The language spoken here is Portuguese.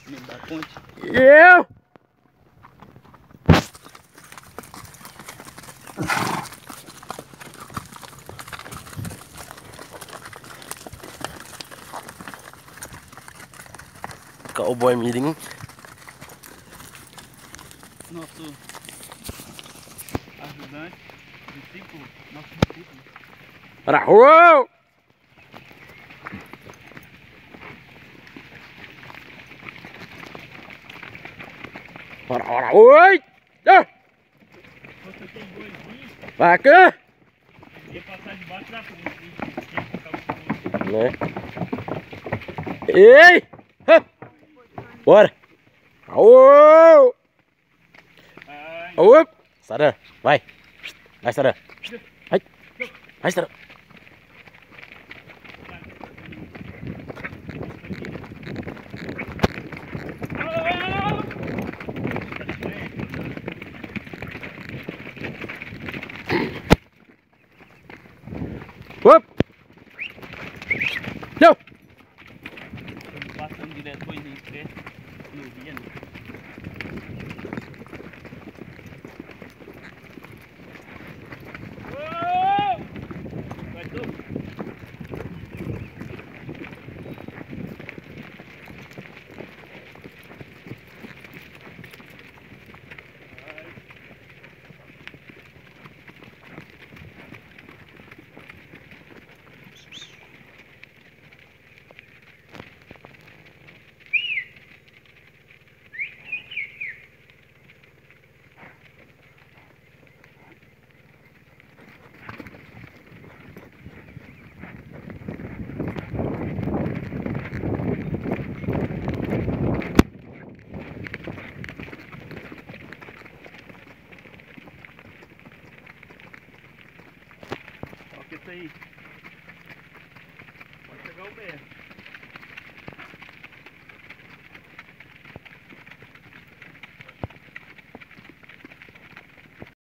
meio da ponte. Eu! Cowboy miring. Nosso ajudante, discípulo, nosso discípulo. Rahul! Ora, oi! Você tem boizinho, Vai cá! ia passar debaixo da ponte, hein? Né? Ei! Ha! Bora! Au! Ai, Au! Saran, vai! Vai, Saran! Vai! Vai, Saran! Up! Não! passando direto com ele em pé, no dia, né? Vai tu! Olha isso aí. Pode chegar o pé.